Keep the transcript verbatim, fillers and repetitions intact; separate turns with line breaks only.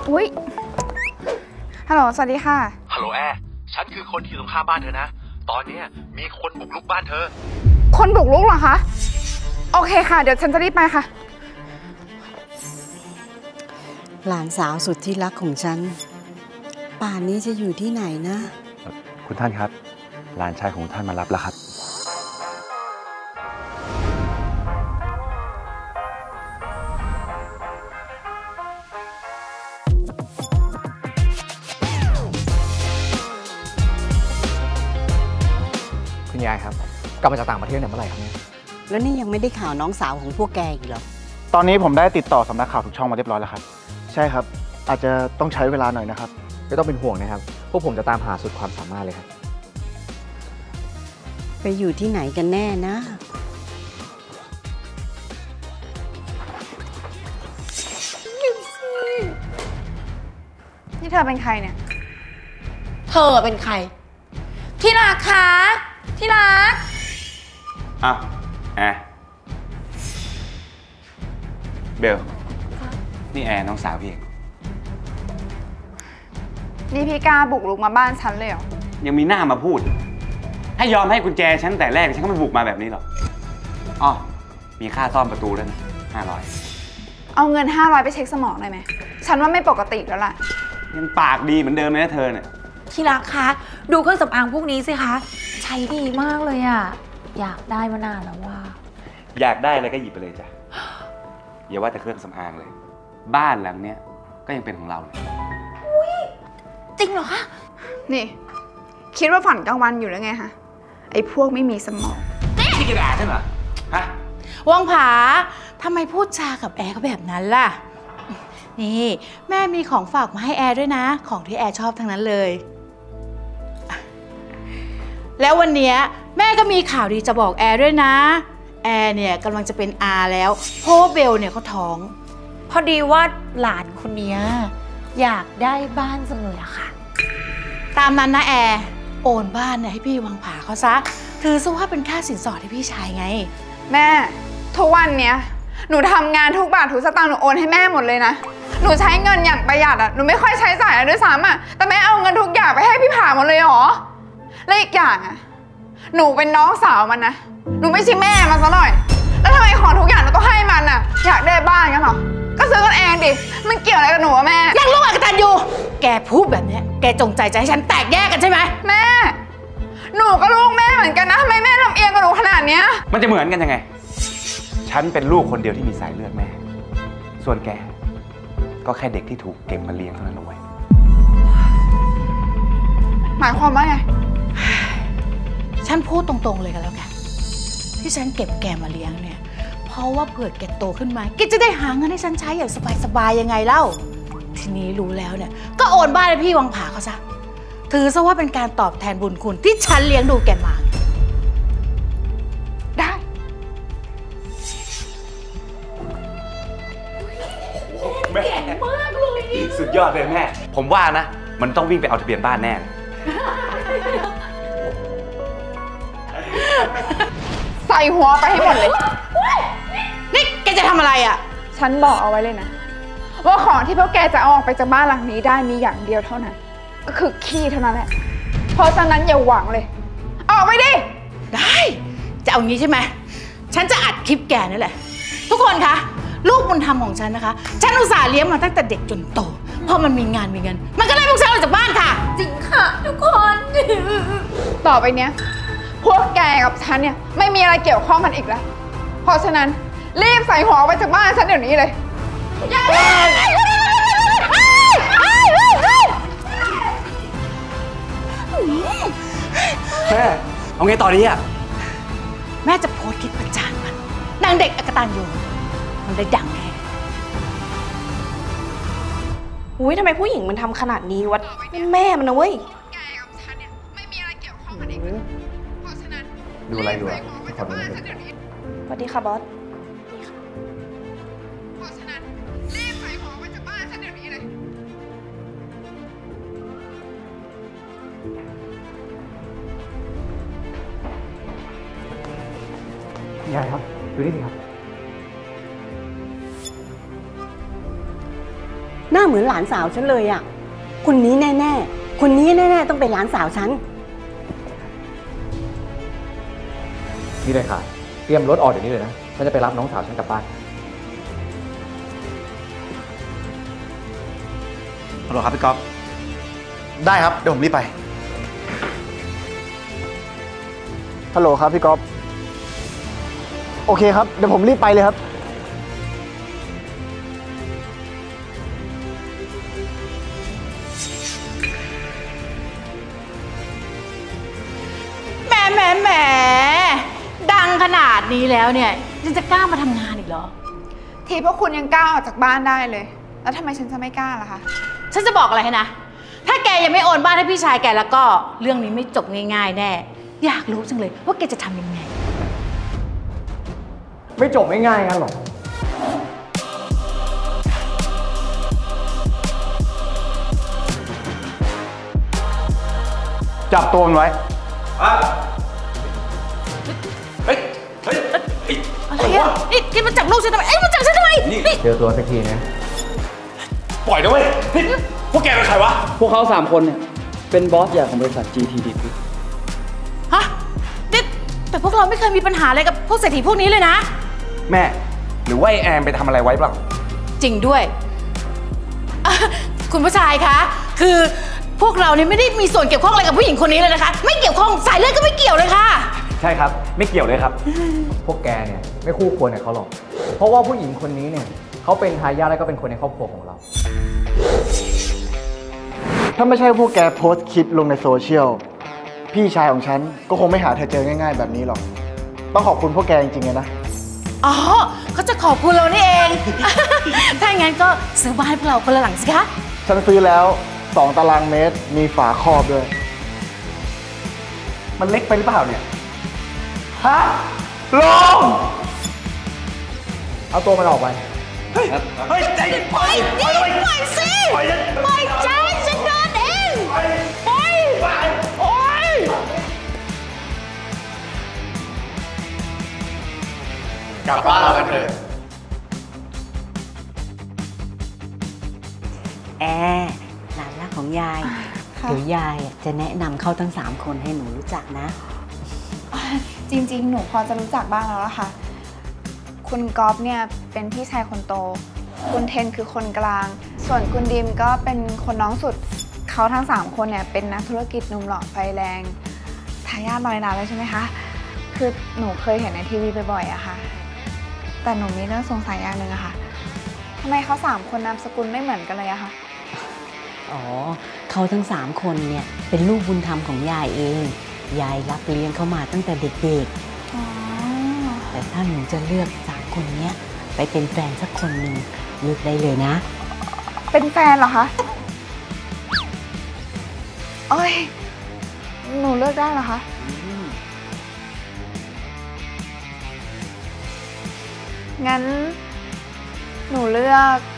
อุ้ยฮัลโหลสวัสดีค่ะ
ฮัลโหลแอร์ฉันคือคนที่ตรงข้ามบ้านเธอนะตอนนี้มีคนบุกรุกบ้านเธอ
คนบุกรุกเหรอคะโอเคค่ะเดี๋ยวฉันจะรีบไปค่ะ
หลานสาวสุดที่รักของฉันป่านนี้จะอยู่ที่ไหนนะ
คุณท่านครับหลานชายของท่านมารับแล้วครับ
คุณยายครับกลับมาจากต่างประเทศเนี่ยเมื่อไหร่ครับเนี่ย
แล้วนี่ยังไม่ได้ข่าวน้องสาวของพวกแกอีกเหรอ
ตอนนี้ผมได้ติดต่อสำนักข่าวทุกช่องมาเรียบร้อยแล้วครับใช่ครับอาจจะต้องใช้เวลาหน่อยนะครับ
ไม่ต้องเป็นห่วงนะครับพวกผมจะตามหาสุดความสามารถเลยครับ
ไปอยู่ที่ไหนกันแน่นะ
นี่เธอเป็นใครเนี่ย
เธอเป็นใครที่รักคะที่รัก
อ้าวแอร์เบลนี่แอร์น้องสาวพี่เอง
นี่พี่กล้าบุกรุกมาบ้านฉันเลยเหรอ
ยังมีหน้ามาพูดให้ยอมให้กุญแจฉันแต่แรกฉันก็ไม่บุกมาแบบนี้หรอกอ๋อมีค่าซ่อมประตูด้วยนะห้าร้อย
เอาเงินห้าร้อยไปเช็คสมองได้ไหมฉันว่าไม่ปกติแล้วล่ะ
ยังปากดีเหมือนเดิมเลยนะเธอเนี่ย
ที่รักคะดูเครื่องสำอางพวกนี้สิคะใช้ดีมากเลยอะอยากได้มานานแล้วว่า
อยากได้อะไรก็หยิบไปเลยจ้ะอย่าว่าแต่เครื่องสำอางเลยบ้านหลังเนี้ยก็ยังเป็นของเราเลย
อุ้ยจริงเหรอคะ
นี่คิดว่าฝันกลางวันอยู่แล้วไงฮะไอ้พวกไม่มีสมอง
นี่กระดาษใช่ไหมฮะ
วังผาทำไมพูดจากับแอร์เขาแบบนั้นล่ะนี่แม่มีของฝากมาให้แอร์ด้วยนะของที่แอร์ชอบทั้งนั้นเลยแล้ววันนี้แม่ก็มีข่าวดีจะบอกแอร์ด้วยนะแอร์เนี่ยกำลังจะเป็นอาแล้วเพราะว่าเบลเนี่ยเขาท้อง
พอดีว่าหลานคนนี้อยากได้บ้านจังเลยอะค่ะ
ตามนั้นนะแอร์โอนบ้านเนี่ยให้พี่วังผาเขาซะถือซะว่าเป็นค่าสินสอดให้พี่ชายไง
แม่ทุกวันเนี้ยหนูทำงานทุกบาททุกสตางค์หนูโอนให้แม่หมดเลยนะหนูใช้เงินอย่างประหยัดอะหนูไม่ค่อยใช้จ่ายอะไรด้วยซ้ำอะแต่แม่เอาเงินทุกอย่างไปให้พี่ผาหมดเลยเหรอและอีกอย่างอะหนูเป็นน้องสาวมันนะหนูไม่ใช่แม่มันซะหน่อยแล้วทำไมของทุกอย่างหนูต้องให้มันอะอยากได้บ้านกันเหรอก็ซื้อกันเองดิมันเกี่ยวอะไรกับหนูอะแม่
ยังลูกอกตันอยู่แกพูดแบบนี้แกจงใจจะให้ฉันแตกแยกกันใช่ไหม
แม่หนูก็ลูกแม่เหมือนกันนะทำไมแม่ลำเอียงกับหนูขนาดเนี้ย
มันจะเหมือนกันยังไงฉันเป็นลูกคนเดียวที่มีสายเลือดแม่ส่วนแกก็แค่เด็กที่ถูกเก็บมาเลี้ยงเท่านั้นเอาไว้
หมายความว่าไง
ฉันพูดตรงๆเลยกันแล้วกันที่ฉันเก็บแกมาเลี้ยงเนี่ยเพราะว่าเผื่อแกโตขึ้นมาแกจะได้หาเงินให้ฉันใช้อย่างสบายๆยังไงเล่าทีนี้รู้แล้วเนี่ยก็โอนบ้านให้พี่วังผาเขาซะถือซะว่าเป็นการตอบแทนบุญคุณที่ฉันเลี้ยงดูแกมาได้
แม่มากเลยสุดยอดเลยแม่ผมว่านะมันต้องวิ่งไปเอาทะเบียนบ้านแน่
ใส่หัวไปให้หมดเลย
นี่แกจะทำอะไรอ่ะ
ฉันบอกเอาไว้เลยนะว่าของที่พวกแกจะเอาออกไปจากบ้านหลังนี้ได้มีอย่างเดียวเท่านั้นก็คือขี้เท่านั้นแหละเพราะฉะนั้นอย่าหวังเลยออกไปดิ
ได้จะเอางี้ใช่ไหมฉันจะอัดคลิปแกนั่นแหละทุกคนคะลูกบุญธรรมของฉันนะคะฉันอุตส่าห์เลี้ยงมาตั้งแต่เด็กจนโตพอมันมีงานมีเงินมันก็ไล่พวกฉันออกจากบ้านค่ะ
จริงค่ะทุกคน
ต่อไปเนี้ยพวกแกกับฉันเนี่ยไม่มีอะไรเกี่ยวข้องกันอีกแล้วเพราะฉะนั้นรีบใส่หัวไปจากบ้านฉันเดี๋ยวนี้เลย
แม่เอาไงต่อดีอ่ะ
แม่จะโพสต์คลิปประจานมันนางเด็กอกตันอยู่มันได้ดังแน่
อุ้ยทำไมผู้หญิงมันทำขนาดนี้วะเป็นแม่มันนะเว้ย
ดูอะไรดูอ่ะขอดูหน่อย
สวัสดีค่ะบอส
เพราะฉะนั้นรีบใส่หัวไปจากบ้านฉันเดี๋ยวนี้เลย
ยายครับดูนี่สิครับ
หน้าเหมือนหลานสาวฉันเลยอะคนนี้แน่ๆคนนี้แน่ๆต้องเป็นหลานสาวฉัน
นี่เลยค่ะเตรียมรถออกเดี๋ยวนี้เลยนะฉันจะไปรับน้องสาวฉันกลับบ้าน
ฮัลโหลครับพี่ก๊อฟได้ครับเดี๋ยวผมรีบไปฮัลโหลครับพี่ก๊อฟโอเคครับเดี๋ยวผมรีบไปเลยครับ
แหมแหมแหมดังขนาดนี้แล้วเนี่ยยังจะกล้ามาทำงานอีกเหรอ
ทีพวกคุณยังกล้าออกจากบ้านได้เลย แล้วทำไมฉันจะไม่กล้าล่ะคะ
ฉันจะบอกอะไรให้นะถ้าแกยังไม่โอนบ้านให้พี่ชายแกแล้วก็เรื่องนี้ไม่จบง่ายๆแน่อยากรู้จังเลยว่าแกจะทำยังไง
ไม่จบไม่ง่ายงั้นหรอ
จับตัวมันไว้
เฮ้ย เฮ้ย
อะไรอ่ะนี่แกมาจับลูกฉันทำไมเอ้ยมาจับฉันทำไมนี่
เจอตัวสักทีนะ
ปล่อยนะเว้ยนี่พวกแกเป็นใครวะ
พวกเขาสามคนเนี่ยเป็นบอสใหญ่ของบริษัท จี ที ดี พี
ฮะนี่แต่พวกเราไม่เคยมีปัญหาอะไรกับพวกเศรษฐีพวกนี้เลยนะ
แม่ หรือว่าไอแอนไปทำอะไรไว้เปล่า
จริงด้วยอ่ะคุณผู้ชายคะคือพวกเราเนี่ยไม่ได้มีส่วนเกี่ยวข้องอะไรกับผู้หญิงคนนี้เลยนะคะ ไม่เกี่ยวข้องสายเลือดก็ไม่เกี่ยวเลยค่ะ
ใช่ครับไม่เกี่ยวเลยครับ พวกแกเนี่ยไม่คู่ควรกับเขาหรอกเพราะว่าผู้หญิงคนนี้เนี่ยเขาเป็นทายาทและก็เป็นคนในครอบครัวของเรา
ถ้าไม่ใช่พวกแกโพสต์คลิปลงในโซเชียลพี่ชายของฉันก็คงไม่หาเธอเจอง่ายๆแบบนี้หรอกต้องขอบคุณพวกแกจริงๆเลยนะ
อ๋อเขาจะขอบคุณเรานี่เอง ถ้าอย่างนั้นก็ซื้อบ้านให้พวกเราคนละหลังสิคะ
ฉันซื้อแล้วสองตารางเมตรมีฝาครอบด้วย
มันเล็กไปหรือเปล่าเนี่ย
ฮะลง
เอาตัวมันออกไป
เฮ้ย เฮ้ยใจปล่อย
ปล่อยนี่ปล่อยสิปล่อยใจฉันเดินเองปล่อยโอ๊ย
กลับบ้านเรากันเถอะ
แอร์หลานรักของยายเดี๋ยวยายจะแนะนำเขาทั้งสามคนให้หนูรู้จักนะ
จริงๆ หนูพอจะรู้จักบ้างแล้วล่ะค่ะ คุณก๊อฟเนี่ยเป็นพี่ชายคนโต คุณเทนคือคนกลาง ส่วนคุณดิมก็เป็นคนน้องสุด เขาทั้งสามคนเนี่ยเป็นนักธุรกิจหนุ่มหล่อไฟแรงทายาทร้อยล้านเลยใช่ไหมคะ คือหนูเคยเห็นในทีวีบ่อยๆอะค่ะ แต่หนูมีเรื่องสงสัยอย่างหนึ่งอะค่ะทำไมเขาสามคนนามสกุลไม่เหมือนกันเลยอะคะ
อ๋อเขาทั้งสามคนเนี่ยเป็นลูกบุญธรรมของยายเอง ยายรับเลี้ยงเขามาตั้งแต่เด็กๆ
อ๋อ
แต่ถ้าหนูจะเลือกสามคนเนี้ยไปเป็นแฟนสักคนหนึ่งเลือกได้เลยนะ
เป็นแฟนเหรอคะโอ้ยหนูเลือกได้เหรอคะ งั้นหนูเลือก